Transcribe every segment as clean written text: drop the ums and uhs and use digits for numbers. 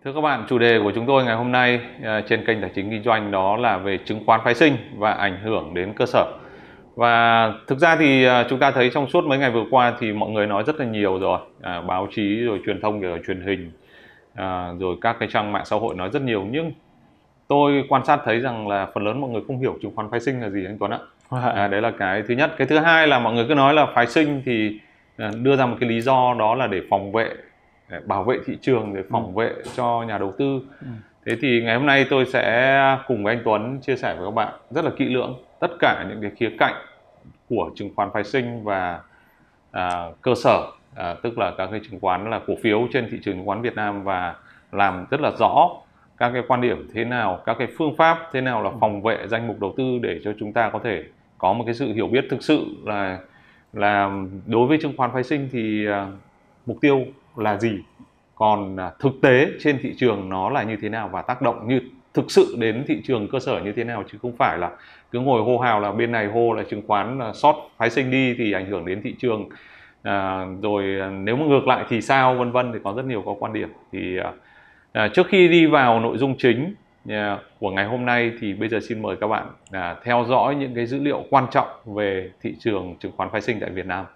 Thưa các bạn, chủ đề của chúng tôi ngày hôm nay trên kênh Tài chính Kinh doanh đó là về chứng khoán phái sinh và ảnh hưởng đến cơ sở. Và thực ra thì chúng ta thấy trong suốt mấy ngày vừa qua thì mọi người nói rất là nhiều rồi, báo chí rồi truyền thông rồi truyền hình, rồi các cái trang mạng xã hội nói rất nhiều, nhưng tôi quan sát thấy rằng là phần lớn mọi người không hiểu chứng khoán phái sinh là gì anh Tuấn ạ. Đấy là cái thứ nhất. Cái thứ hai là mọi người cứ nói là phái sinh thì đưa ra một cái lý do đó là để phòng vệ, để bảo vệ thị trường, để phòng vệ cho nhà đầu tư. Thế thì ngày hôm nay tôi sẽ cùng với anh Tuấn chia sẻ với các bạn rất là kỹ lưỡng tất cả những cái khía cạnh của chứng khoán phái sinh và cơ sở, tức là các cái chứng khoán là cổ phiếu trên thị trường chứng khoán Việt Nam, và làm rất là rõ các cái quan điểm thế nào, các cái phương pháp thế nào là phòng vệ danh mục đầu tư để cho chúng ta có thể có một cái sự hiểu biết thực sự là đối với chứng khoán phái sinh thì mục tiêu là gì, còn thực tế trên thị trường nó là như thế nào và tác động như thực sự đến thị trường cơ sở như thế nào, chứ không phải là cứ ngồi hô hào là bên này hô là chứng khoán là short phái sinh đi thì ảnh hưởng đến thị trường, rồi nếu mà ngược lại thì sao, vân vân. Thì có rất nhiều có quan điểm. Thì trước khi đi vào nội dung chính của ngày hôm nay thì bây giờ xin mời các bạn theo dõi những cái dữ liệu quan trọng về thị trường chứng khoán phái sinh tại Việt Nam.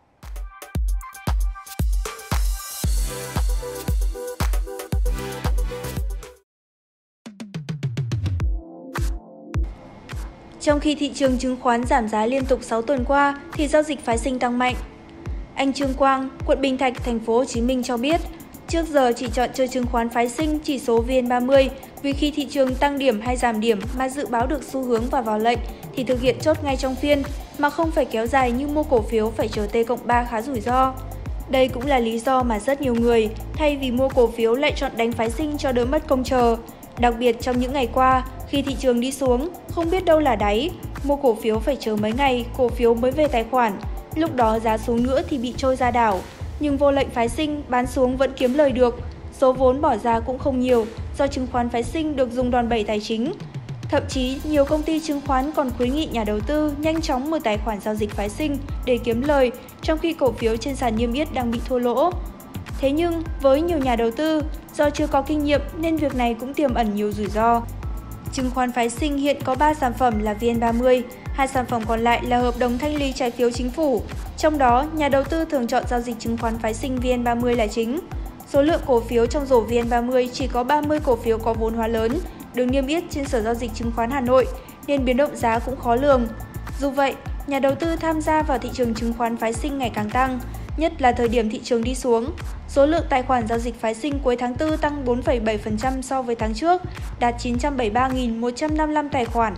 Trong khi thị trường chứng khoán giảm giá liên tục 6 tuần qua thì giao dịch phái sinh tăng mạnh. Anh Trương Quang, quận Bình Thạnh, thành phố Hồ Chí Minh cho biết, trước giờ chỉ chọn chơi chứng khoán phái sinh chỉ số VN30 vì khi thị trường tăng điểm hay giảm điểm mà dự báo được xu hướng và vào lệnh thì thực hiện chốt ngay trong phiên mà không phải kéo dài như mua cổ phiếu phải chờ T+3 khá rủi ro. Đây cũng là lý do mà rất nhiều người thay vì mua cổ phiếu lại chọn đánh phái sinh cho đỡ mất công chờ. Đặc biệt trong những ngày qua, khi thị trường đi xuống, không biết đâu là đáy, mua cổ phiếu phải chờ mấy ngày, cổ phiếu mới về tài khoản. Lúc đó giá xuống nữa thì bị trôi ra đảo. Nhưng vô lệnh phái sinh, bán xuống vẫn kiếm lời được. Số vốn bỏ ra cũng không nhiều, do chứng khoán phái sinh được dùng đòn bẩy tài chính. Thậm chí, nhiều công ty chứng khoán còn khuyến nghị nhà đầu tư nhanh chóng mở tài khoản giao dịch phái sinh để kiếm lời, trong khi cổ phiếu trên sàn niêm yết đang bị thua lỗ. Thế nhưng, với nhiều nhà đầu tư, do chưa có kinh nghiệm nên việc này cũng tiềm ẩn nhiều rủi ro. Chứng khoán phái sinh hiện có 3 sản phẩm là VN30, 2 sản phẩm còn lại là hợp đồng thanh lý trái phiếu chính phủ. Trong đó, nhà đầu tư thường chọn giao dịch chứng khoán phái sinh VN30 là chính. Số lượng cổ phiếu trong rổ VN30 chỉ có 30 cổ phiếu có vốn hóa lớn, được niêm yết trên Sở Giao dịch Chứng khoán Hà Nội, nên biến động giá cũng khó lường. Dù vậy, nhà đầu tư tham gia vào thị trường chứng khoán phái sinh ngày càng tăng, nhất là thời điểm thị trường đi xuống. Số lượng tài khoản giao dịch phái sinh cuối tháng 4 tăng 4,7% so với tháng trước, đạt 973.155 tài khoản.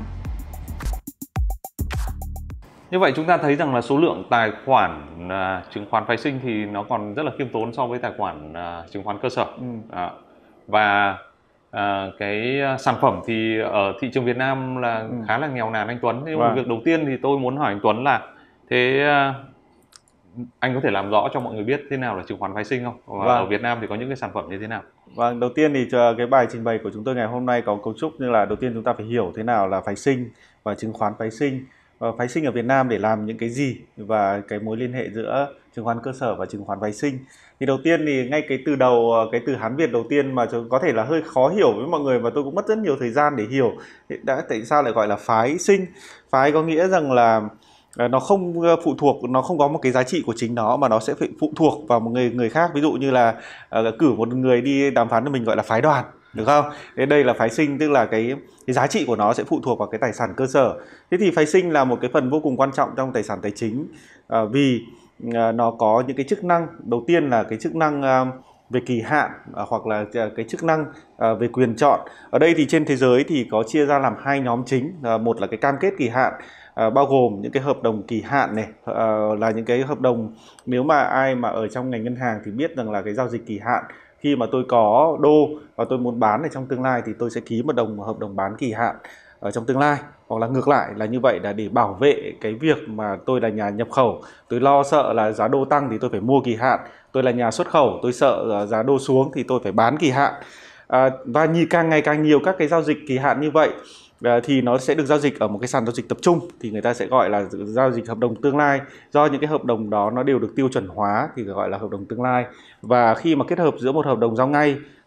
Như vậy chúng ta thấy rằng là số lượng tài khoản chứng khoán phái sinh thì nó còn rất là khiêm tốn so với tài khoản chứng khoán cơ sở. Và cái sản phẩm thì ở thị trường Việt Nam là khá là nghèo nàn anh Tuấn. Nhưng mà việc đầu tiên thì tôi muốn hỏi anh Tuấn là thế anh có thể làm rõ cho mọi người biết thế nào là chứng khoán phái sinh không? Và ở Việt Nam thì có những cái sản phẩm như thế nào? Vâng, đầu tiên thì cái bài trình bày của chúng tôi ngày hôm nay có cấu trúc như là đầu tiên chúng ta phải hiểu thế nào là phái sinh và chứng khoán phái sinh. Và phái sinh ở Việt Nam để làm những cái gì và cái mối liên hệ giữa chứng khoán cơ sở và chứng khoán phái sinh. Thì đầu tiên thì ngay cái từ đầu, cái từ Hán Việt đầu tiên mà có thể là hơi khó hiểu với mọi người và tôi cũng mất rất nhiều thời gian để hiểu tại sao lại gọi là phái sinh. Phái có nghĩa rằng là nó không phụ thuộc, nó không có một cái giá trị của chính nó mà nó sẽ phải phụ thuộc vào một người khác. Ví dụ như là cử một người đi đàm phán cho mình gọi là phái đoàn, được không? Thế đây là phái sinh, tức là cái giá trị của nó sẽ phụ thuộc vào cái tài sản cơ sở. Thế thì phái sinh là một cái phần vô cùng quan trọng trong tài sản tài chính vì nó có những cái chức năng. Đầu tiên là cái chức năng về kỳ hạn hoặc là cái chức năng về quyền chọn. Ở đây thì trên thế giới thì có chia ra làm hai nhóm chính. Một là cái cam kết kỳ hạn, bao gồm những cái hợp đồng kỳ hạn này, là những cái hợp đồng, nếu mà ai mà ở trong ngành ngân hàng thì biết rằng là cái giao dịch kỳ hạn, khi mà tôi có đô và tôi muốn bán ở trong tương lai thì tôi sẽ ký một hợp đồng bán kỳ hạn ở trong tương lai. Hoặc là ngược lại là như vậy, là để bảo vệ cái việc mà tôi là nhà nhập khẩu, tôi lo sợ là giá đô tăng thì tôi phải mua kỳ hạn. Tôi là nhà xuất khẩu, tôi sợ giá đô xuống thì tôi phải bán kỳ hạn. Và càng ngày càng nhiều các cái giao dịch kỳ hạn như vậy thì nó sẽ được giao dịch ở một cái sàn giao dịch tập trung, thì người ta sẽ gọi là giao dịch hợp đồng tương lai. Do những cái hợp đồng đó nó đều được tiêu chuẩn hóa thì gọi là hợp đồng tương lai. Và khi mà kết hợp giữa một hợp đồng giao ngay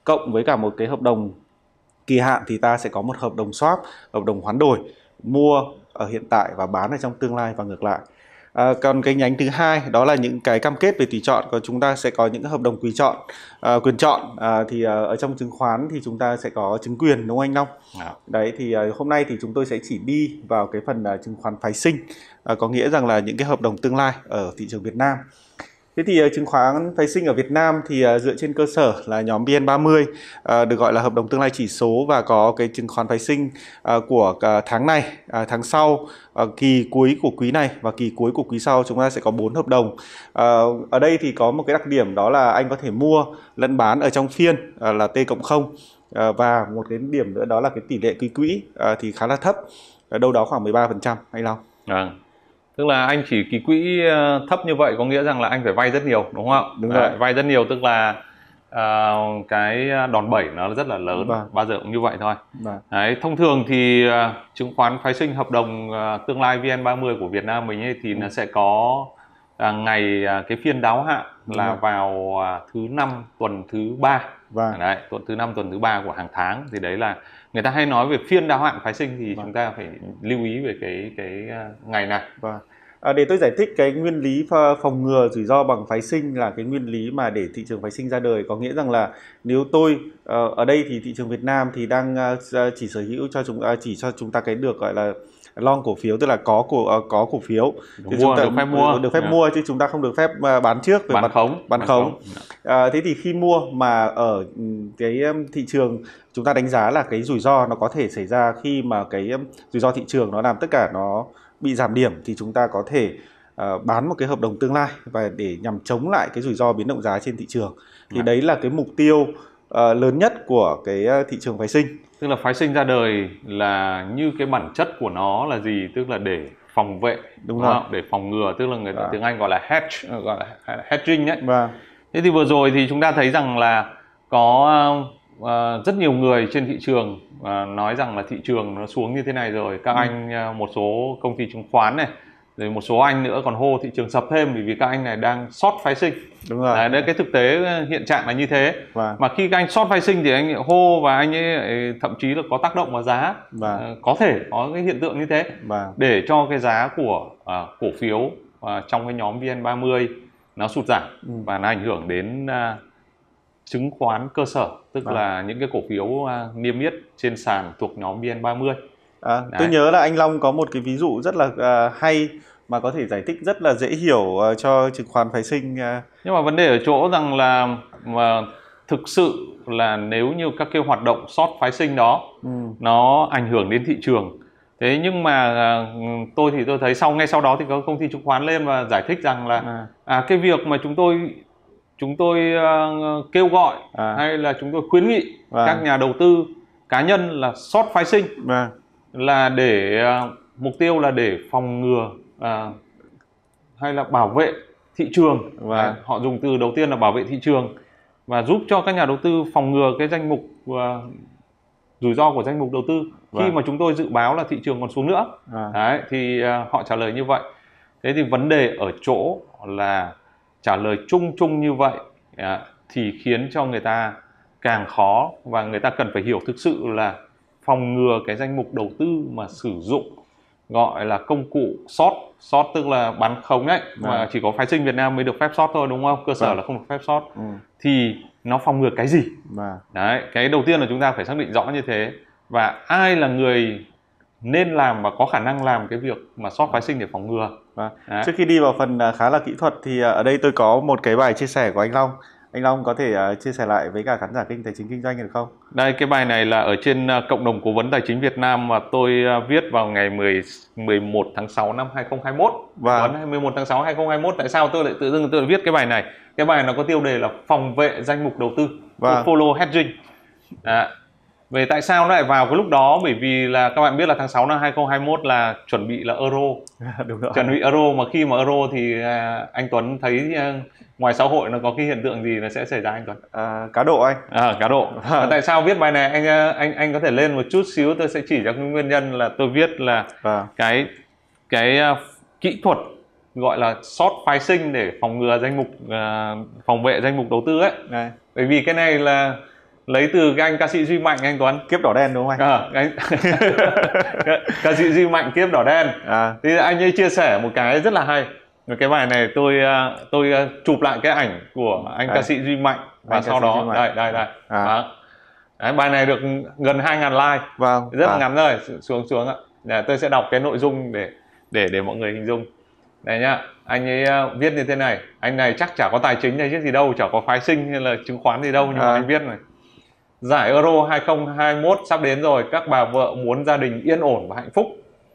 cộng với cả một cái hợp đồng kỳ hạn thì ta sẽ có một hợp đồng swap, hợp đồng hoán đổi, mua ở hiện tại và bán ở trong tương lai và ngược lại. Còn cái nhánh thứ hai đó là những cái cam kết về tùy chọn, còn chúng ta sẽ có những hợp đồng quyền chọn. Thì ở trong chứng khoán thì chúng ta sẽ có chứng quyền, đúng không anh Long? Đấy thì hôm nay thì chúng tôi sẽ chỉ đi vào cái phần chứng khoán phái sinh, có nghĩa rằng là những cái hợp đồng tương lai ở thị trường Việt Nam. Thế thì chứng khoán phái sinh ở Việt Nam thì dựa trên cơ sở là nhóm VN30 được gọi là hợp đồng tương lai chỉ số, và có cái chứng khoán phái sinh của tháng này, tháng sau, kỳ cuối của quý này và kỳ cuối của quý sau, chúng ta sẽ có 4 hợp đồng. Ở đây thì có một cái đặc điểm đó là anh có thể mua lẫn bán ở trong phiên là T+0, và một cái điểm nữa đó là cái tỷ lệ ký quỹ thì khá là thấp, đâu đó khoảng 13% anh Long. Tức là anh chỉ ký quỹ thấp như vậy có nghĩa rằng là anh phải vay rất nhiều, đúng không? Đúng rồi. Vay rất nhiều tức là cái đòn bẩy nó rất là lớn, bao giờ cũng như vậy thôi. Đấy, thông thường thì chứng khoán phái sinh hợp đồng tương lai VN30 của Việt Nam mình ấy, thì nó sẽ có ngày cái phiên đáo hạn là vào thứ 5 tuần thứ 3. Đấy, thứ 5 tuần thứ 3 của hàng tháng, thì đấy là người ta hay nói về phiên đáo hạn phái sinh, thì chúng ta phải lưu ý về cái ngày này. Để tôi giải thích cái nguyên lý phòng ngừa rủi ro bằng phái sinh là cái nguyên lý mà để thị trường phái sinh ra đời, có nghĩa rằng là nếu tôi ở đây thì thị trường Việt Nam thì đang chỉ sở hữu cho chúng ta cái được gọi là long cổ phiếu, tức là có cổ phiếu thì chúng ta được phép mua chứ chúng ta không được phép bán trước về bán khống. Thế thì khi mua mà ở cái thị trường chúng ta đánh giá là cái rủi ro nó có thể xảy ra khi mà cái rủi ro thị trường nó làm tất cả nó bị giảm điểm, thì chúng ta có thể bán một cái hợp đồng tương lai và để nhằm chống lại cái rủi ro biến động giá trên thị trường. Thì đấy là cái mục tiêu lớn nhất của cái thị trường phái sinh. Tức là phái sinh ra đời là như cái bản chất của nó là gì? Tức là để phòng vệ, đúng không? Để phòng ngừa, tức là người ta tiếng Anh gọi là hedge, gọi là hedging đấy. Thế thì vừa rồi thì chúng ta thấy rằng là có rất nhiều người trên thị trường nói rằng là thị trường nó xuống như thế này rồi. Các anh, một số công ty chứng khoán này, rồi một số anh nữa còn hô thị trường sập thêm bởi vì các anh này đang short phái sinh. Đúng rồi. Đấy, cái thực tế hiện trạng là như thế. Mà khi các anh short phái sinh thì anh hô và anh ấy thậm chí là có tác động vào giá. Có thể có cái hiện tượng như thế để cho cái giá của cổ phiếu trong cái nhóm VN30 nó sụt giảm và nó ảnh hưởng đến chứng khoán cơ sở, tức là những cái cổ phiếu niêm yết trên sàn thuộc nhóm VN30. Tôi nhớ là anh Long có một cái ví dụ rất là hay mà có thể giải thích rất là dễ hiểu cho chứng khoán phái sinh. Nhưng mà vấn đề ở chỗ rằng là thực sự là nếu như các cái hoạt động short phái sinh đó nó ảnh hưởng đến thị trường. Thế nhưng mà tôi thấy ngay sau đó thì có công ty chứng khoán lên và giải thích rằng là cái việc mà chúng tôi kêu gọi hay là chúng tôi khuyến nghị các nhà đầu tư cá nhân là short phái sinh là để mục tiêu là để phòng ngừa hay là bảo vệ thị trường. Họ dùng từ đầu tiên là bảo vệ thị trường và giúp cho các nhà đầu tư phòng ngừa cái danh mục rủi ro của danh mục đầu tư khi mà chúng tôi dự báo là thị trường còn xuống nữa. Đấy, thì họ trả lời như vậy. Thế thì vấn đề ở chỗ là trả lời chung như vậy thì khiến cho người ta càng khó, và người ta cần phải hiểu thực sự là phòng ngừa cái danh mục đầu tư mà sử dụng gọi là công cụ short tức là bán khống đấy, mà chỉ có phái sinh Việt Nam mới được phép short thôi, đúng không? Cơ sở là không được phép short. Thì nó phòng ngừa cái gì? Đấy, cái đầu tiên là chúng ta phải xác định rõ như thế, và ai là người nên làm và có khả năng làm cái việc mà short phái sinh để phòng ngừa. Trước khi đi vào phần khá là kỹ thuật thì ở đây tôi có một cái bài chia sẻ của anh Long. Anh Long có thể chia sẻ lại với cả khán giả kênh Tài chính Kinh doanh được không? Đây, cái bài này là ở trên cộng đồng cố vấn tài chính Việt Nam mà tôi viết vào ngày 11 tháng 6 năm 2021. Và 11 tháng 6 2021, tại sao tôi lại tự dưng tôi viết cái bài này? Cái bài nó có tiêu đề là phòng vệ danh mục đầu tư, portfolio hedging. Về tại sao nó lại vào cái lúc đó? Bởi vì là các bạn biết là tháng 6 năm 2021 là chuẩn bị là Euro. Đúng rồi. Chuẩn bị Euro, mà khi mà Euro thì anh Tuấn thấy ngoài xã hội nó có cái hiện tượng gì nó sẽ xảy ra anh Tuấn? Cá độ anh. Cá độ. Tại sao viết bài này anh có thể lên một chút xíu, tôi sẽ chỉ cho cái nguyên nhân là tôi viết là cái kỹ thuật gọi là short phái sinh để phòng ngừa danh mục phòng vệ danh mục đầu tư ấy. Bởi vì cái này là lấy từ cái anh ca sĩ Duy Mạnh anh Tuấn. Kiếp đỏ đen đúng không anh? Ca sĩ Duy Mạnh Kiếp đỏ đen. Thì anh ấy chia sẻ một cái rất là hay. Cái bài này tôi chụp lại cái ảnh của anh ca sĩ Duy Mạnh và sau đó đây. Đấy, bài này được gần 2.000 like. Vâng. Rất là ngắn rồi, xuống ạ. Tôi sẽ đọc cái nội dung để mọi người hình dung. Đây nhá, anh ấy viết như thế này: anh này chắc chả có tài chính hay gì đâu, chả có phái sinh hay là chứng khoán gì đâu, nhưng mà anh viết này: giải Euro 2021 sắp đến rồi, các bà vợ muốn gia đình yên ổn và hạnh phúc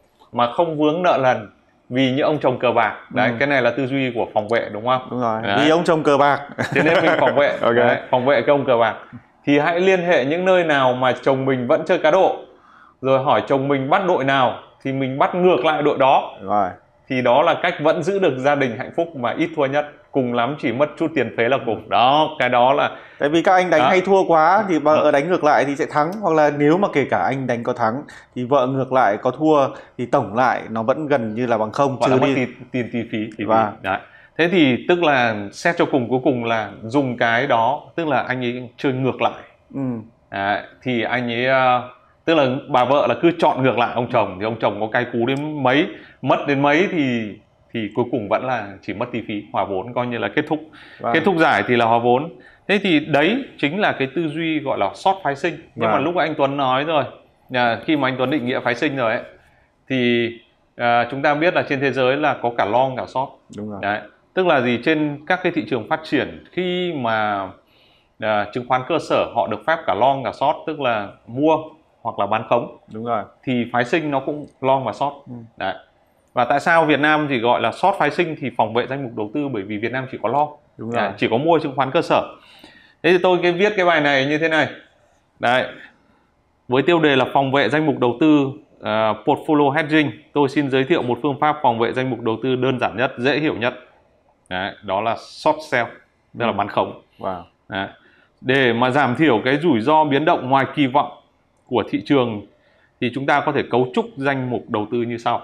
mà không vướng nợ nần vì những ông chồng cờ bạc. Đấy, cái này là tư duy của phòng vệ đúng không? Đúng rồi. Vì ông chồng cờ bạc. Thế nên mình phòng vệ. Đấy, phòng vệ cái ông cờ bạc. Thì hãy liên hệ những nơi nào mà chồng mình vẫn chơi cá độ, rồi hỏi chồng mình bắt đội nào thì mình bắt ngược lại đội đó. Rồi. Thì đó là cách vẫn giữ được gia đình hạnh phúc mà ít thua nhất, cùng lắm chỉ mất chút tiền phế là cùng. Đó, cái đó là tại vì các anh đánh hay thua quá thì vợ đánh ngược lại thì sẽ thắng, hoặc là nếu mà kể cả anh đánh có thắng thì vợ ngược lại có thua thì tổng lại nó vẫn gần như là bằng không, trừ đi tiền phí. Đấy. Thế thì tức là xét cho cùng, cuối cùng là dùng cái đó, tức là anh ấy chơi ngược lại. Đấy, thì anh ấy tức là bà vợ là cứ chọn ngược lại ông chồng, thì ông chồng có cay cú đến mấy, mất đến mấy thì cuối cùng vẫn là chỉ mất tí phí, hòa vốn, coi như là kết thúc. Kết thúc giải thì là hòa vốn. Thế thì đấy chính là cái tư duy gọi là short phái sinh. Nhưng mà lúc anh Tuấn nói rồi, khi mà anh Tuấn định nghĩa phái sinh rồi ấy, thì chúng ta biết là trên thế giới là có cả long cả short. Đúng rồi. Đấy, tức là gì, trên các cái thị trường phát triển, khi mà chứng khoán cơ sở họ được phép cả long cả short, tức là mua hoặc là bán khống. Đúng rồi. Thì phái sinh nó cũng long và short. Đấy. Và tại sao Việt Nam thì gọi là short phái sinh thì phòng vệ danh mục đầu tư? Bởi vì Việt Nam chỉ có long. Đúng rồi. Chỉ có mua chứng khoán cơ sở. Thế thì tôi viết cái bài này như thế này. Đấy. Với tiêu đề là phòng vệ danh mục đầu tư, portfolio hedging, tôi xin giới thiệu một phương pháp phòng vệ danh mục đầu tư đơn giản nhất, dễ hiểu nhất. Đấy, đó là short sell, tức là bán khống. Đấy. Để mà giảm thiểu cái rủi ro biến động ngoài kỳ vọng của thị trường thì chúng ta có thể cấu trúc danh mục đầu tư như sau.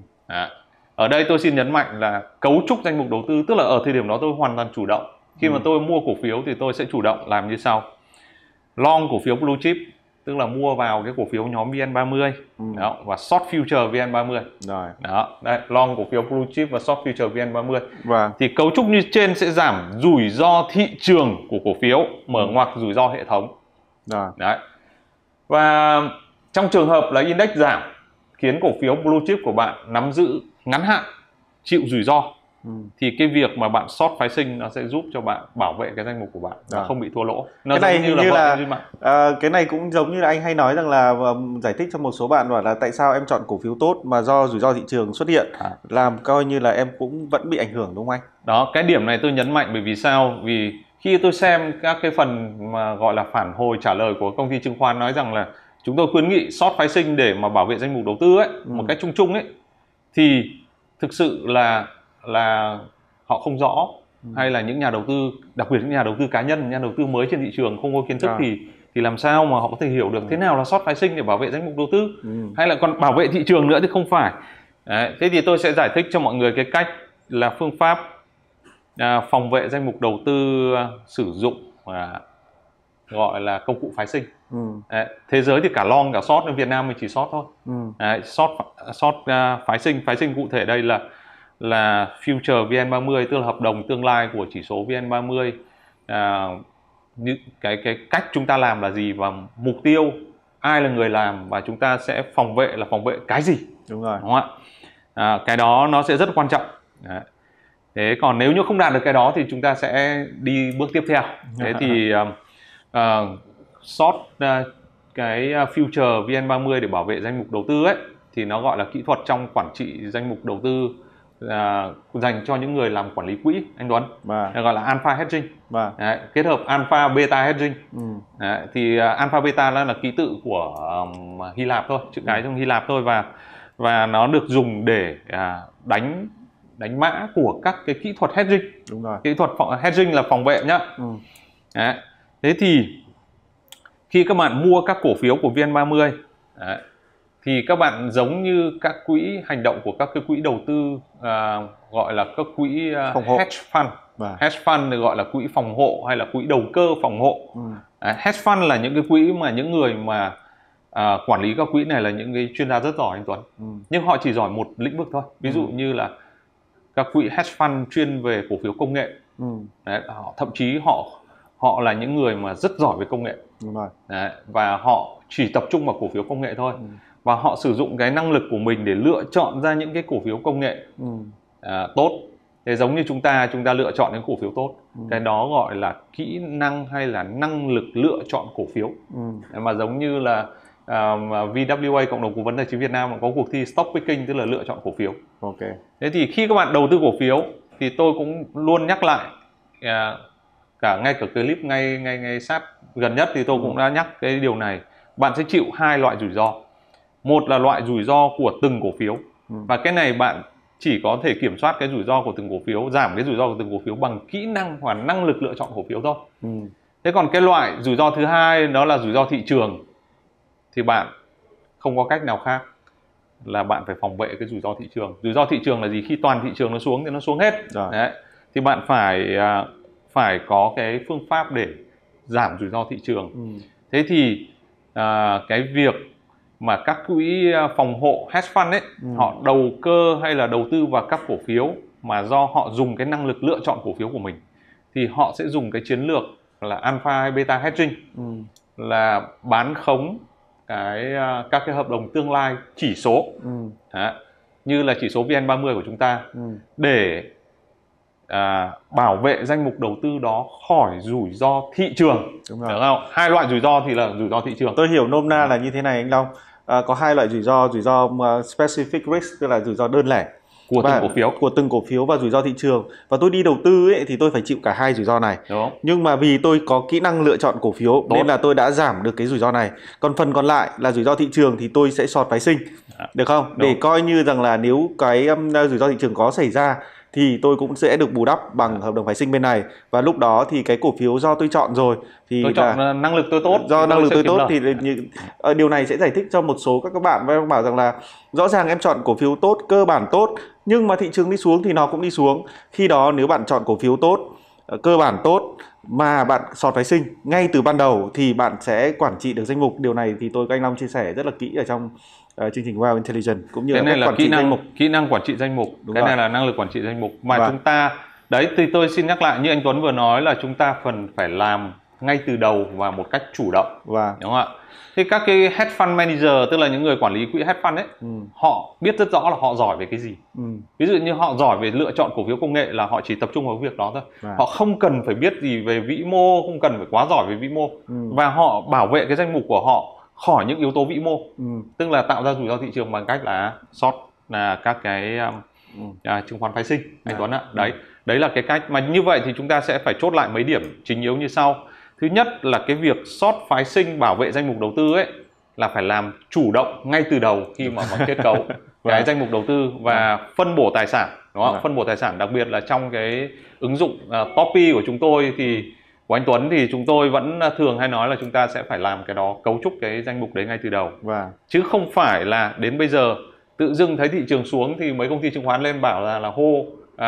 Ở đây tôi xin nhấn mạnh là cấu trúc danh mục đầu tư, tức là ở thời điểm đó tôi hoàn toàn chủ động. Khi mà tôi mua cổ phiếu thì tôi sẽ chủ động làm như sau: long cổ phiếu blue chip, tức là mua vào cái cổ phiếu nhóm VN30, đó, và short future VN30. Rồi. Đó, đây, long cổ phiếu blue chip và short future VN30. Thì cấu trúc như trên sẽ giảm rủi ro thị trường của cổ phiếu, mở ngoặc rủi ro hệ thống. Rồi. Đấy. Và trong trường hợp là index giảm khiến cổ phiếu blue chip của bạn nắm giữ ngắn hạn chịu rủi ro, thì cái việc mà bạn short phái sinh nó sẽ giúp cho bạn bảo vệ cái danh mục của bạn và không bị thua lỗ. Nó cái này cái này cũng giống như là anh hay nói rằng là giải thích cho một số bạn bảo là tại sao em chọn cổ phiếu tốt mà do rủi ro thị trường xuất hiện làm coi như là em cũng vẫn bị ảnh hưởng, đúng không anh? Đó, cái điểm này tôi nhấn mạnh bởi vì sao? Vì khi tôi xem các cái phần mà gọi là phản hồi trả lời của công ty chứng khoán nói rằng là chúng tôi khuyến nghị short phái sinh để mà bảo vệ danh mục đầu tư ấy, một cách chung chung ấy, thì thực sự là họ không rõ, hay là những nhà đầu tư, đặc biệt những nhà đầu tư cá nhân, nhà đầu tư mới trên thị trường không có kiến thức thì làm sao mà họ có thể hiểu được thế nào là short phái sinh để bảo vệ danh mục đầu tư, hay là còn bảo vệ thị trường nữa thì không phải. Đấy, thế thì tôi sẽ giải thích cho mọi người cái cách là phương pháp phòng vệ danh mục đầu tư sử dụng gọi là công cụ phái sinh. Đấy, thế giới thì cả long cả short, nên Việt Nam mình chỉ short thôi. Đấy, short phái sinh cụ thể đây là future VN30, tức là hợp đồng tương lai của chỉ số VN30. Những cái cách chúng ta làm là gì và mục tiêu ai là người làm, và chúng ta sẽ phòng vệ là phòng vệ cái gì. Đúng rồi. Đúng không ạ? Cái đó nó sẽ rất quan trọng. Đấy. Thế còn nếu như không đạt được cái đó thì chúng ta sẽ đi bước tiếp theo. Thế thì short cái future VN30 để bảo vệ danh mục đầu tư ấy, thì nó gọi là kỹ thuật trong quản trị danh mục đầu tư dành cho những người làm quản lý quỹ, anh Tuấn. Gọi là alpha hedging. Đấy, kết hợp alpha beta hedging. Đấy, thì alpha beta là ký tự của Hy Lạp thôi, chữ cái trong Hy Lạp thôi, và nó được dùng để đánh mã của các cái kỹ thuật hedging. Đúng rồi. Kỹ thuật hedging là phòng vệ nhá. Đấy. Thế thì khi các bạn mua các cổ phiếu của VN30, đấy, thì các bạn giống như các quỹ hành động của các cái quỹ đầu tư gọi là các quỹ hedge fund. Hedge fund được gọi là quỹ phòng hộ hay là quỹ đầu cơ phòng hộ. Hedge fund là những cái quỹ mà những người mà quản lý các quỹ này là những cái chuyên gia rất giỏi anh Tuấn. Nhưng họ chỉ giỏi một lĩnh vực thôi. Ví dụ như là các quỹ hedge fund chuyên về cổ phiếu công nghệ. Đấy, thậm chí họ là những người mà rất giỏi về công nghệ. Đấy, và họ chỉ tập trung vào cổ phiếu công nghệ thôi. Và họ sử dụng cái năng lực của mình để lựa chọn ra những cái cổ phiếu công nghệ tốt. Thế giống như chúng ta lựa chọn những cổ phiếu tốt. Cái đó gọi là kỹ năng hay là năng lực lựa chọn cổ phiếu. Mà giống như là VWA, cộng đồng cố vấn tài chính Việt Nam, có cuộc thi Stock Picking, tức là lựa chọn cổ phiếu. Thế thì khi các bạn đầu tư cổ phiếu thì tôi cũng luôn nhắc lại, ngay cả clip ngay sát gần nhất thì tôi cũng đã nhắc cái điều này. Bạn sẽ chịu hai loại rủi ro. Một là loại rủi ro của từng cổ phiếu, và cái này bạn chỉ có thể kiểm soát cái rủi ro của từng cổ phiếu, giảm cái rủi ro của từng cổ phiếu bằng kỹ năng hoặc năng lực lựa chọn cổ phiếu thôi. Thế còn cái loại rủi ro thứ hai đó là rủi ro thị trường, thì bạn không có cách nào khác là bạn phải phòng vệ cái rủi ro thị trường. Rủi ro thị trường là gì? Khi toàn thị trường nó xuống thì nó xuống hết. Đấy. Thì bạn phải có cái phương pháp để giảm rủi ro thị trường. Thế thì cái việc mà các quỹ phòng hộ hedge fund ấy, họ đầu cơ hay là đầu tư vào các cổ phiếu mà do họ dùng cái năng lực lựa chọn cổ phiếu của mình, thì họ sẽ dùng cái chiến lược là alpha hay beta hedging, là bán khống các cái hợp đồng tương lai chỉ số, như là chỉ số VN30 của chúng ta, để bảo vệ danh mục đầu tư đó khỏi rủi ro thị trường. Đúng không? Hai loại rủi ro thì là rủi ro thị trường. Tôi hiểu nôm na là như thế này anh Long. Có hai loại rủi ro specific risk, tức là rủi ro đơn lẻ của từng cổ phiếu và rủi ro thị trường. Và tôi đi đầu tư ấy, thì tôi phải chịu cả hai rủi ro này. Nhưng mà vì tôi có kỹ năng lựa chọn cổ phiếu nên là tôi đã giảm được cái rủi ro này. Còn phần còn lại là rủi ro thị trường thì tôi sẽ short phái sinh, được không? Để coi như rằng là nếu cái rủi ro thị trường có xảy ra thì tôi cũng sẽ được bù đắp bằng hợp đồng phái sinh bên này. Và lúc đó thì cái cổ phiếu do tôi chọn rồi thì tôi chọn năng lực tôi tốt, do năng lực tôi tốt thì điều này sẽ giải thích cho một số các bạn bảo rằng là rõ ràng em chọn cổ phiếu tốt, cơ bản tốt, nhưng mà thị trường đi xuống thì nó cũng đi xuống. Khi đó nếu bạn chọn cổ phiếu tốt, cơ bản tốt mà bạn short phái sinh ngay từ ban đầu thì bạn sẽ quản trị được danh mục. Điều này thì tôi với anh Long chia sẻ rất là kỹ ở trong chương trình Wow Intelligence, cũng như cái này là kỹ năng quản trị danh mục. Đúng cái rồi. Này là năng lực quản trị danh mục mà chúng ta đấy, thì tôi xin nhắc lại như anh Tuấn vừa nói là chúng ta phải làm ngay từ đầu và một cách chủ động, đúng không ạ? Thì các cái hedge fund manager, tức là những người quản lý quỹ hedge fund ấy, họ biết rất rõ là họ giỏi về cái gì. Ví dụ như họ giỏi về lựa chọn cổ phiếu công nghệ là họ chỉ tập trung vào việc đó thôi. Họ không cần phải biết gì về vĩ mô, không cần phải quá giỏi về vĩ mô, và họ bảo vệ cái danh mục của họ khỏi những yếu tố vĩ mô, tức là tạo ra rủi ro thị trường bằng cách là short là các cái chứng khoán phái sinh, anh Tuấn ạ. Đấy là cái cách mà như vậy thì chúng ta sẽ phải chốt lại mấy điểm chính yếu như sau. Thứ nhất là cái việc short phái sinh bảo vệ danh mục đầu tư ấy là phải làm chủ động ngay từ đầu khi mà kết cấu cái danh mục đầu tư và phân bổ tài sản, đúng không? Phân bổ tài sản, đặc biệt là trong cái ứng dụng Topi của chúng tôi thì của anh Tuấn thì chúng tôi vẫn thường hay nói là chúng ta sẽ phải làm cái đó, cấu trúc cái danh mục đấy ngay từ đầu, chứ không phải là đến bây giờ tự dưng thấy thị trường xuống thì mấy công ty chứng khoán lên bảo là hô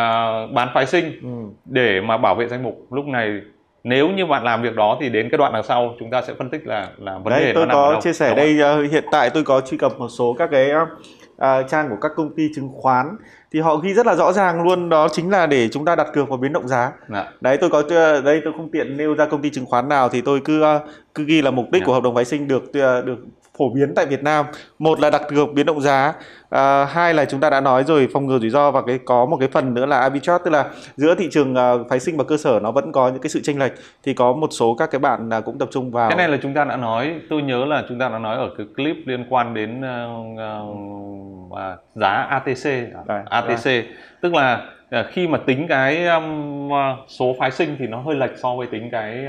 bán phái sinh để mà bảo vệ danh mục. Lúc này nếu như bạn làm việc đó thì đến cái đoạn đằng sau chúng ta sẽ phân tích là vấn đề tôi nó nằm ở đâu. Tôi có chia sẻ đây, hiện tại tôi có truy cập một số các cái trang của các công ty chứng khoán thì họ ghi rất là rõ ràng luôn, đó chính là để chúng ta đặt cược vào biến động giá. Đấy, tôi không tiện nêu ra công ty chứng khoán nào thì tôi cứ ghi là mục đích của hợp đồng phái sinh được phổ biến tại Việt Nam. Một là đặt cược biến động giá, hai là chúng ta đã nói rồi phòng ngừa rủi ro, và có một cái phần nữa là arbitrage, tức là giữa thị trường phái sinh và cơ sở nó vẫn có những cái sự chênh lệch, thì có một số các cái bạn cũng tập trung vào. Cái này là chúng ta đã nói, tôi nhớ là chúng ta đã nói ở cái clip liên quan đến giá ATC. Tức là khi mà tính cái số phái sinh thì nó hơi lệch so với tính cái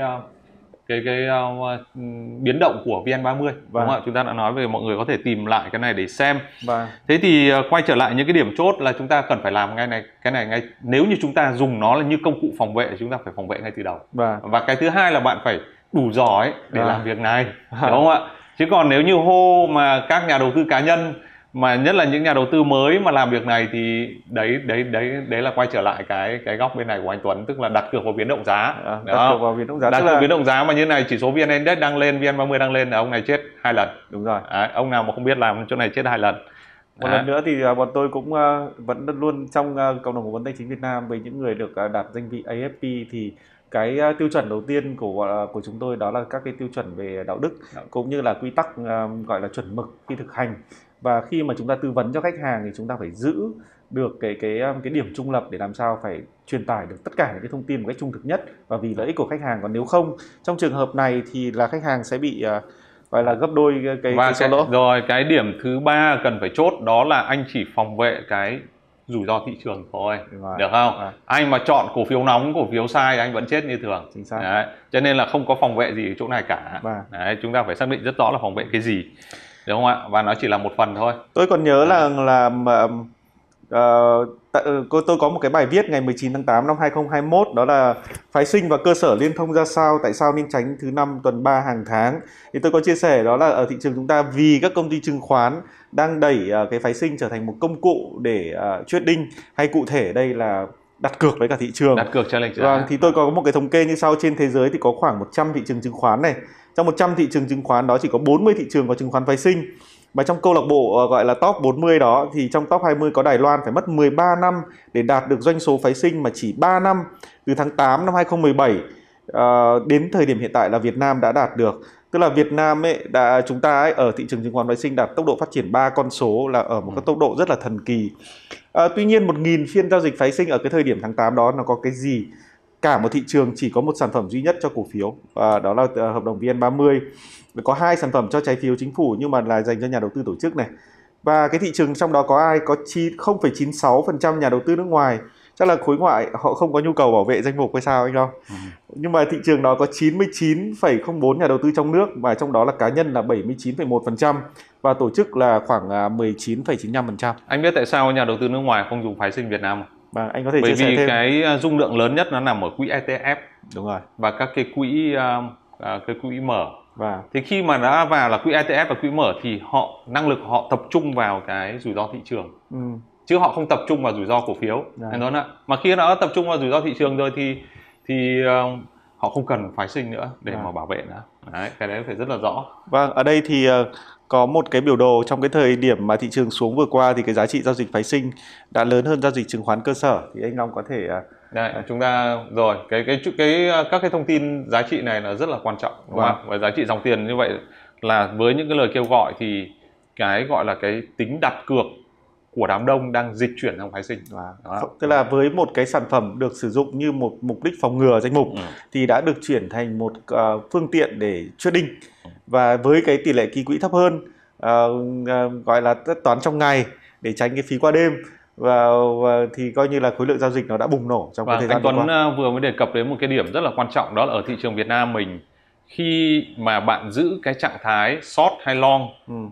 biến động của VN30, đúng không ạ? Chúng ta đã nói về, mọi người có thể tìm lại cái này để xem. Thế thì quay trở lại những cái điểm chốt là chúng ta cần phải làm cái này ngay, nếu như chúng ta dùng nó là như công cụ phòng vệ thì chúng ta phải phòng vệ ngay từ đầu. Và cái thứ hai là bạn phải đủ giỏi để làm việc này, đúng không ạ? Chứ còn nếu như hô mà các nhà đầu tư cá nhân mà nhất là những nhà đầu tư mới mà làm việc này thì đấy là quay trở lại cái góc bên này của anh Tuấn, tức là đặt cược vào biến động giá. Đặt cược vào biến động giá, đặt cược biến động giá mà như này, chỉ số VN Index đang lên, VN30 đang lên là ông này chết 2 lần. Đúng rồi. Đấy, ông nào mà không biết làm chỗ này chết 2 lần. Một lần nữa thì bọn tôi cũng vẫn luôn trong cộng đồng cố vấn tài chính Việt Nam, với những người được đạt danh vị AFP, thì cái tiêu chuẩn đầu tiên của chúng tôi đó là các cái tiêu chuẩn về đạo đức cũng như là quy tắc gọi là chuẩn mực khi thực hành. Và khi mà chúng ta tư vấn cho khách hàng thì chúng ta phải giữ được cái điểm trung lập để làm sao phải truyền tải được tất cả những cái thông tin một cách trung thực nhất và vì lợi ích của khách hàng. Còn nếu không, trong trường hợp này thì là khách hàng sẽ bị gọi là gấp đôi cái số lỗ. Rồi cái điểm thứ ba cần phải chốt đó là anh chỉ phòng vệ cái rủi ro thị trường thôi, được không? Anh mà chọn cổ phiếu nóng, cổ phiếu sai anh vẫn chết như thường. Chính xác. Đấy, cho nên là không có phòng vệ gì ở chỗ này cả. Đấy, chúng ta phải xác định rất rõ là phòng vệ cái gì, đúng không ạ? Và nó chỉ là một phần thôi. Tôi còn nhớ tôi có một cái bài viết ngày 19 tháng 8 năm 2021, đó là phái sinh và cơ sở liên thông ra sao, tại sao nên tránh thứ 5 tuần 3 hàng tháng. Thì tôi có chia sẻ đó là ở thị trường chúng ta, vì các công ty chứng khoán đang đẩy cái phái sinh trở thành một công cụ để trading, hay cụ thể đây là đặt cược với cả thị trường. Đặt cược cho lệnh giá. Thì tôi có một cái thống kê như sau. Trên thế giới thì có khoảng 100 thị trường chứng khoán này. Trong 100 thị trường chứng khoán đó chỉ có 40 thị trường có chứng khoán phái sinh. Và trong câu lạc bộ gọi là top 40 đó, thì trong top 20 có Đài Loan phải mất 13 năm để đạt được doanh số phái sinh, mà chỉ 3 năm từ tháng 8 năm 2017 đến thời điểm hiện tại là Việt Nam đã đạt được. Tức là Việt Nam chúng ta ở thị trường chứng khoán phái sinh đạt tốc độ phát triển 3 con số, là ở một cái tốc độ rất là thần kỳ. Tuy nhiên 1.000 phiên giao dịch phái sinh ở cái thời điểm tháng 8 đó nó có cái gì? Cả một thị trường chỉ có một sản phẩm duy nhất cho cổ phiếu, đó là hợp đồng VN30. Có 2 sản phẩm cho trái phiếu chính phủ nhưng mà là dành cho nhà đầu tư tổ chức này. Và cái thị trường trong đó có ai? Có 0,96% nhà đầu tư nước ngoài. Chắc là khối ngoại họ không có nhu cầu bảo vệ danh mục hay sao anh Long? Nhưng mà thị trường đó có 99,04 nhà đầu tư trong nước, và trong đó là cá nhân là 79,1% và tổ chức là khoảng 19,95%. Anh biết tại sao nhà đầu tư nước ngoài không dùng phái sinh Việt Nam không? Và anh có thể bởi chia sẻ vì thêm. Cái dung lượng lớn nhất nó nằm ở quỹ ETF. Đúng rồi. Và các cái quỹ mở. Thì khi mà đã vào là quỹ ETF và quỹ mở thì năng lực họ tập trung vào cái rủi ro thị trường, chứ họ không tập trung vào rủi ro cổ phiếu. Anh nói mà khi nó tập trung vào rủi ro thị trường rồi thì họ không cần phái sinh nữa để mà bảo vệ nữa. Đấy, cái đấy phải rất là rõ. Vâng, ở đây thì có một cái biểu đồ trong cái thời điểm mà thị trường xuống vừa qua thì cái giá trị giao dịch phái sinh đã lớn hơn giao dịch chứng khoán cơ sở. Thì anh Long có thể đây, chúng ta rồi các cái thông tin giá trị này là rất là quan trọng, đúng không? Và giá trị dòng tiền như vậy là với những cái lời kêu gọi thì cái gọi là cái tính đặt cược của đám đông đang dịch chuyển sang phái sinh. Tức là với một cái sản phẩm được sử dụng như một mục đích phòng ngừa danh mục thì đã được chuyển thành một phương tiện để trading, và với cái tỷ lệ ký quỹ thấp hơn, gọi là tất toán trong ngày để tránh cái phí qua đêm, và thì coi như là khối lượng giao dịch nó đã bùng nổ trong cái thời gian vừa qua. Anh Tuấn vừa mới đề cập đến một cái điểm rất là quan trọng, đó là ở thị trường Việt Nam mình, khi mà bạn giữ cái trạng thái short hay long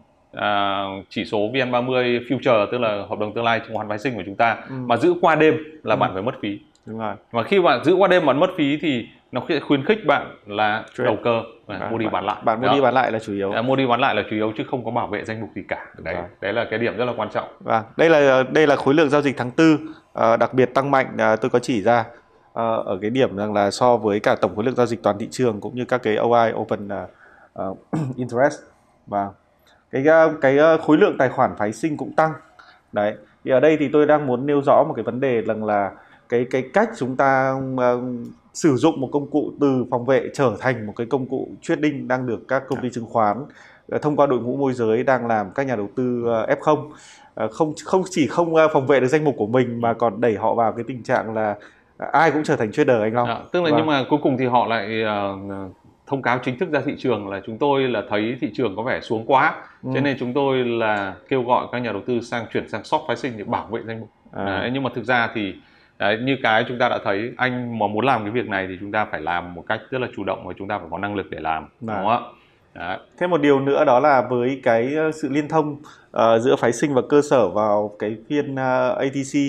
chỉ số VN30 future, tức là hợp đồng tương lai chứng khoán phái sinh của chúng ta, mà giữ qua đêm là bạn phải mất phí. Đúng rồi. Mà khi bạn giữ qua đêm mà mất phí thì nó khuyến khích bạn là đầu cơ, mua đi bán lại. Bạn mua đi bán lại là chủ yếu. Mua đi bán lại là chủ yếu chứ không có bảo vệ danh mục gì cả. Đấy là cái điểm rất là quan trọng. Đây là khối lượng giao dịch tháng 4 đặc biệt tăng mạnh, tôi có chỉ ra ở cái điểm rằng là so với cả tổng khối lượng giao dịch toàn thị trường cũng như các cái OI Open Interest, và cái khối lượng tài khoản phái sinh cũng tăng. Đấy. Thì ở đây thì tôi đang muốn nêu rõ một cái vấn đề rằng là cái cách chúng ta sử dụng một công cụ từ phòng vệ trở thành một cái công cụ trading đang được các công ty chứng khoán thông qua đội ngũ môi giới đang làm các nhà đầu tư F0 không chỉ không phòng vệ được danh mục của mình mà còn đẩy họ vào cái tình trạng là ai cũng trở thành trader, anh Long. Tức là nhưng mà cuối cùng thì họ lại thông cáo chính thức ra thị trường là chúng tôi là thấy thị trường có vẻ xuống quá, cho nên chúng tôi là kêu gọi các nhà đầu tư chuyển sang short phái sinh để bảo vệ danh mục. Nhưng mà thực ra thì như cái chúng ta đã thấy, anh mà muốn làm cái việc này thì chúng ta phải làm một cách rất là chủ động và chúng ta phải có năng lực để làm, đúng không ạ? Thêm một điều nữa đó là với cái sự liên thông giữa phái sinh và cơ sở vào cái phiên ATC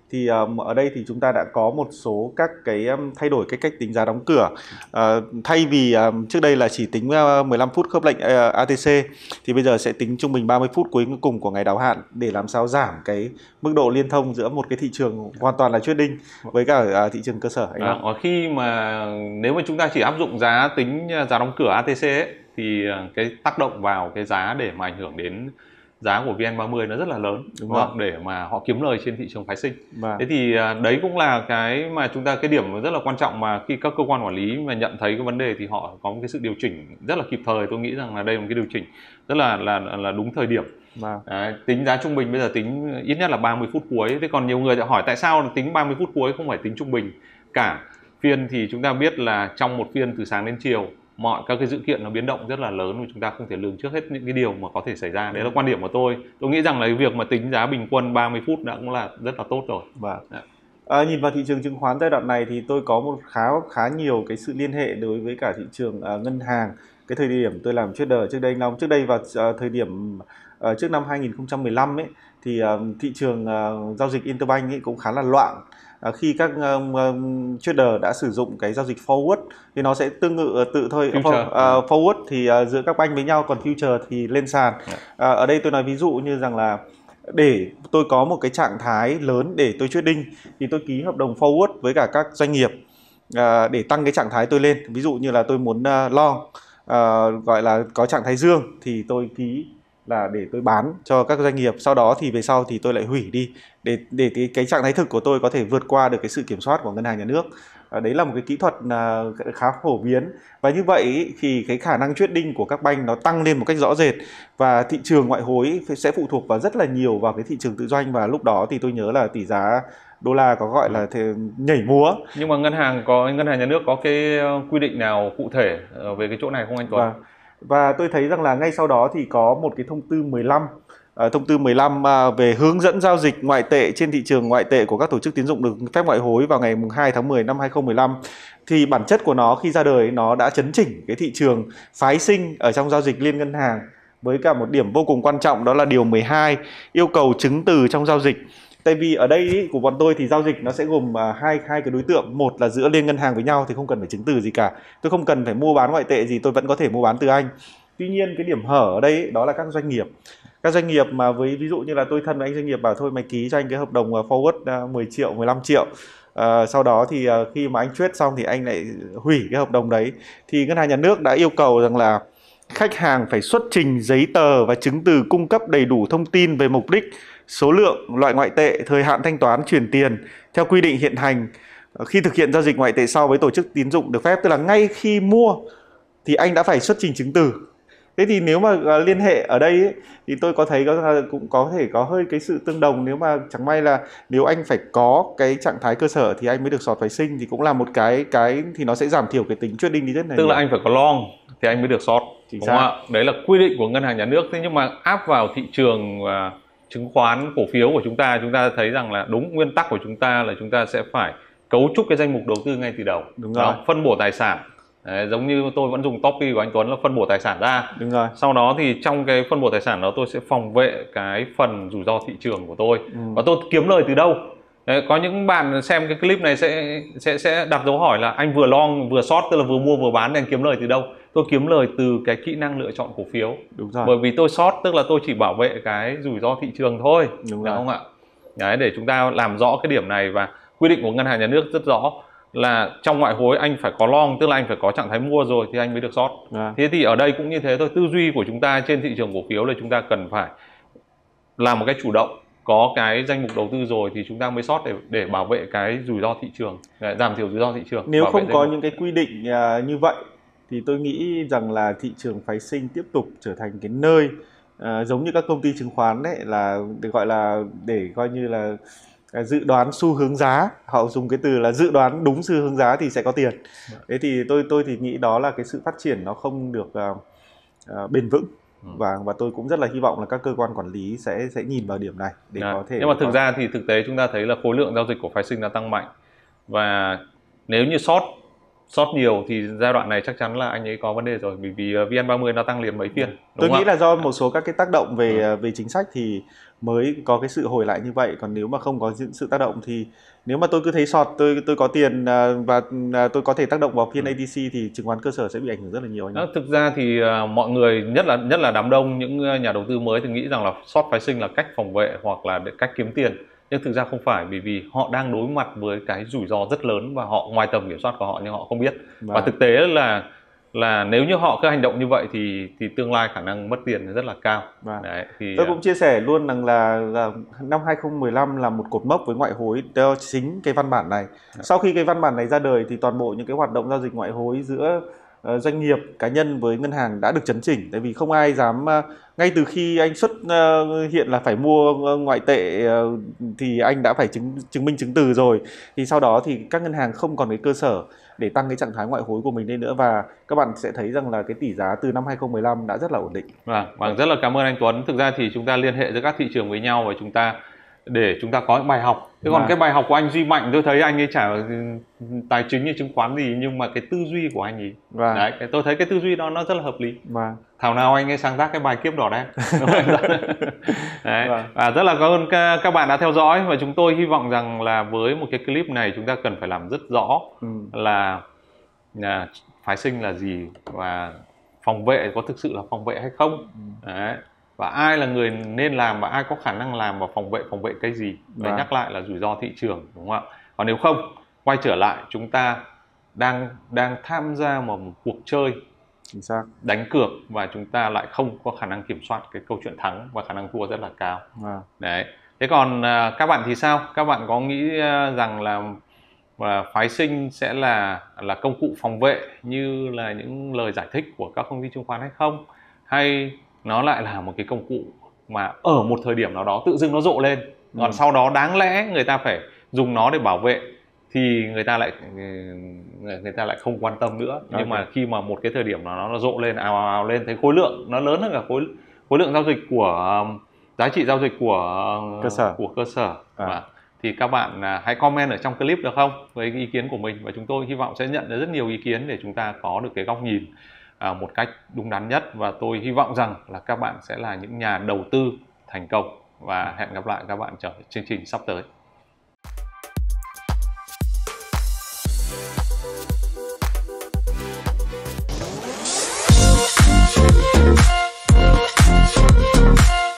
thì ở đây thì chúng ta đã có một số các cái thay đổi cái cách tính giá đóng cửa. Thay vì trước đây là chỉ tính 15 phút khớp lệnh ATC thì bây giờ sẽ tính trung bình 30 phút cuối cùng của ngày đáo hạn để làm sao giảm cái mức độ liên thông giữa một cái thị trường hoàn toàn là trading với cả thị trường cơ sở. Khi mà nếu mà chúng ta chỉ áp dụng giá tính giá đóng cửa ATC ấy, thì cái tác động vào cái giá để mà ảnh hưởng đến giá của VN30 nó rất là lớn, đúng không? Để mà họ kiếm lời trên thị trường phái sinh. Thế thì đấy cũng là cái mà cái điểm rất là quan trọng mà khi các cơ quan quản lý mà nhận thấy cái vấn đề thì họ có một cái sự điều chỉnh rất là kịp thời. Tôi nghĩ rằng là đây là một cái điều chỉnh rất là đúng thời điểm. Đấy, tính giá trung bình bây giờ tính ít nhất là 30 phút cuối. Thế còn nhiều người sẽ hỏi tại sao tính 30 phút cuối không phải tính trung bình cả phiên, thì chúng ta biết là trong một phiên từ sáng đến chiều mọi các cái dữ kiện nó biến động rất là lớn và chúng ta không thể lường trước hết những cái điều mà có thể xảy ra. Đấy là quan điểm của tôi. Tôi nghĩ rằng là cái việc mà tính giá bình quân 30 phút đã cũng là rất là tốt rồi. Nhìn vào thị trường chứng khoán giai đoạn này thì tôi có một khá nhiều cái sự liên hệ đối với cả thị trường ngân hàng. Cái thời điểm tôi làm trader trước đây vào thời điểm trước năm 2015 ấy thì thị trường giao dịch interbank ấy cũng khá là loạn. Khi các trader đã sử dụng cái giao dịch forward thì nó sẽ tự thôi. Forward thì giữa các banh với nhau, còn future thì lên sàn. Ở đây tôi nói ví dụ như rằng là để tôi có một cái trạng thái lớn để tôi trading thì tôi ký hợp đồng forward với cả các doanh nghiệp để tăng cái trạng thái tôi lên. Ví dụ như là tôi muốn long, gọi là có trạng thái dương thì tôi ký là để tôi bán cho các doanh nghiệp, sau đó thì về sau thì tôi lại hủy đi để cái trạng thái thực của tôi có thể vượt qua được cái sự kiểm soát của ngân hàng nhà nước. Đấy là một cái kỹ thuật khá phổ biến, và như vậy thì cái khả năng trading của các banh nó tăng lên một cách rõ rệt, và thị trường ngoại hối sẽ phụ thuộc vào rất là nhiều vào cái thị trường tự doanh, và lúc đó thì tôi nhớ là tỷ giá đô la có gọi là nhảy múa. Nhưng mà ngân hàng nhà nước có cái quy định nào cụ thể về cái chỗ này không anh Tuấn? Và tôi thấy rằng là ngay sau đó thì có một cái thông tư 15 về hướng dẫn giao dịch ngoại tệ trên thị trường ngoại tệ của các tổ chức tín dụng được phép ngoại hối vào ngày 2 tháng 10 năm 2015. Thì bản chất của nó khi ra đời nó đã chấn chỉnh cái thị trường phái sinh ở trong giao dịch liên ngân hàng, với cả một điểm vô cùng quan trọng đó là điều 12 yêu cầu chứng từ trong giao dịch. Tại vì ở đây của bọn tôi thì giao dịch nó sẽ gồm hai cái đối tượng. Một là giữa liên ngân hàng với nhau thì không cần phải chứng từ gì cả, tôi không cần phải mua bán ngoại tệ gì, tôi vẫn có thể mua bán từ anh. Tuy nhiên cái điểm hở ở đây đó là các doanh nghiệp mà với ví dụ như là tôi thân với anh doanh nghiệp bảo thôi mày ký cho anh cái hợp đồng forward 10 triệu 15 triệu, sau đó thì khi mà anh trade xong thì anh lại hủy cái hợp đồng đấy, thì ngân hàng nhà nước đã yêu cầu rằng là khách hàng phải xuất trình giấy tờ và chứng từ cung cấp đầy đủ thông tin về mục đích, số lượng, loại ngoại tệ, thời hạn thanh toán chuyển tiền theo quy định hiện hành khi thực hiện giao dịch ngoại tệ sau với tổ chức tín dụng được phép. Tức là ngay khi mua thì anh đã phải xuất trình chứng từ. Thế thì nếu mà liên hệ ở đây ấy, thì tôi có thấy cũng có thể có hơi cái sự tương đồng. Nếu mà chẳng may là nếu anh phải có cái trạng thái cơ sở thì anh mới được sọt phái sinh, thì cũng là một cái thì nó sẽ giảm thiểu cái tính trading đi rất này. Tức là anh phải có long thì anh mới được sọt. Đúng không ạ? Đấy là quy định của ngân hàng nhà nước. Thế nhưng mà áp vào thị trường chứng khoán cổ phiếu của chúng ta thấy rằng là đúng nguyên tắc của chúng ta là chúng ta sẽ phải cấu trúc cái danh mục đầu tư ngay từ đầu. Đúng rồi. Phân bổ tài sản. Đấy, giống như tôi vẫn dùng topic của anh Tuấn là phân bổ tài sản ra. Đúng rồi. Sau đó thì trong cái phân bổ tài sản đó tôi sẽ phòng vệ cái phần rủi ro thị trường của tôi. Và tôi kiếm lời từ đâu? Đấy, có những bạn xem cái clip này sẽ đặt dấu hỏi là anh vừa long vừa short, tức là vừa mua vừa bán, thì anh kiếm lời từ đâu? Tôi kiếm lời từ cái kỹ năng lựa chọn cổ phiếu. Đúng rồi. Bởi vì tôi short tức là tôi chỉ bảo vệ cái rủi ro thị trường thôi. Đúng rồi. Không ạ? Đấy, để chúng ta làm rõ cái điểm này, và quy định của ngân hàng nhà nước rất rõ là trong ngoại hối anh phải có long, tức là anh phải có trạng thái mua rồi thì anh mới được short. Thế thì ở đây cũng như thế thôi. Tư duy của chúng ta trên thị trường cổ phiếu là chúng ta cần phải làm một cái chủ động, có cái danh mục đầu tư rồi thì chúng ta mới short để bảo vệ cái rủi ro thị trường, giảm thiểu rủi ro thị trường. Nếu không có những cái quy định như vậy thì tôi nghĩ rằng là thị trường phái sinh tiếp tục trở thành cái nơi giống như các công ty chứng khoán đấy, là được gọi là để coi như là dự đoán xu hướng giá. Họ dùng cái từ là dự đoán đúng xu hướng giá thì sẽ có tiền. Thế thì tôi thì nghĩ đó là cái sự phát triển nó không được bền vững. Và tôi cũng rất là hy vọng là các cơ quan quản lý sẽ nhìn vào điểm này để có thể. Nhưng mà thực ra thì thực tế chúng ta thấy là khối lượng giao dịch của phái sinh đã tăng mạnh, và nếu như short sót nhiều thì giai đoạn này chắc chắn là anh ấy có vấn đề rồi, bởi vì VN30 nó tăng liền mấy phiên. Tôi nghĩ là do một số các cái tác động về chính sách thì mới có cái sự hồi lại như vậy, còn nếu mà không có sự tác động thì nếu mà tôi cứ thấy short, tôi có tiền và tôi có thể tác động vào phiên ATC thì chứng khoán cơ sở sẽ bị ảnh hưởng rất là nhiều. Thực ra thì mọi người nhất là đám đông những nhà đầu tư mới thì nghĩ rằng là short phái sinh là cách phòng vệ hoặc là cách kiếm tiền, nhưng thực ra không phải, bởi vì họ đang đối mặt với cái rủi ro rất lớn và họ ngoài tầm kiểm soát của họ nhưng họ không biết. Và thực tế là nếu như họ cứ hành động như vậy thì tương lai khả năng mất tiền rất là cao. Đấy, thì tôi cũng chia sẻ luôn rằng là năm 2015 là một cột mốc với ngoại hối theo chính cái văn bản này. Sau khi cái văn bản này ra đời thì toàn bộ những cái hoạt động giao dịch ngoại hối giữa doanh nghiệp, cá nhân với ngân hàng đã được chấn chỉnh, tại vì không ai dám ngay từ khi anh xuất hiện là phải mua ngoại tệ thì anh đã phải chứng minh chứng từ rồi, thì sau đó thì các ngân hàng không còn cái cơ sở để tăng cái trạng thái ngoại hối của mình lên nữa, và các bạn sẽ thấy rằng là cái tỷ giá từ năm 2015 đã rất là ổn định. Vâng, rất là cảm ơn anh Tuấn. Thực ra thì chúng ta liên hệ giữa các thị trường với nhau và để chúng ta có những bài học. Thế còn cái bài học của anh Duy Mạnh, tôi thấy anh ấy chả tài chính như chứng khoán gì, nhưng mà cái tư duy của anh ấy, đấy, tôi thấy cái tư duy đó nó rất là hợp lý. Thảo nào anh ấy sáng tác cái bài Kiếp Đỏ Đen. Đấy. Và rất là cảm ơn các bạn đã theo dõi, và chúng tôi hy vọng rằng là với một cái clip này chúng ta cần phải làm rất rõ là phái sinh là gì và phòng vệ có thực sự là phòng vệ hay không. Đấy. Và ai là người nên làm và ai có khả năng làm và phòng vệ cái gì. Và nhắc lại là rủi ro thị trường, đúng không ạ? Còn nếu không, quay trở lại chúng ta đang tham gia vào một cuộc chơi đánh cược và chúng ta lại không có khả năng kiểm soát cái câu chuyện thắng và khả năng thua rất là cao. Đấy. Thế còn các bạn thì sao? Các bạn có nghĩ rằng là phái sinh sẽ là công cụ phòng vệ như là những lời giải thích của các công ty chứng khoán hay không? Hay nó lại là một cái công cụ mà ở một thời điểm nào đó tự dưng nó rộ lên, còn sau đó đáng lẽ người ta phải dùng nó để bảo vệ thì người ta lại không quan tâm nữa. Nhưng mà khi mà một cái thời điểm nào nó rộ lên, ào lên, thấy khối lượng nó lớn hơn cả khối lượng giao dịch của giá trị giao dịch của cơ sở. Thì các bạn hãy comment ở trong clip được không, với ý kiến của mình, và chúng tôi hy vọng sẽ nhận được rất nhiều ý kiến để chúng ta có được cái góc nhìn một cách đúng đắn nhất. Và tôi hy vọng rằng là các bạn sẽ là những nhà đầu tư thành công, và hẹn gặp lại các bạn trong chương trình sắp tới.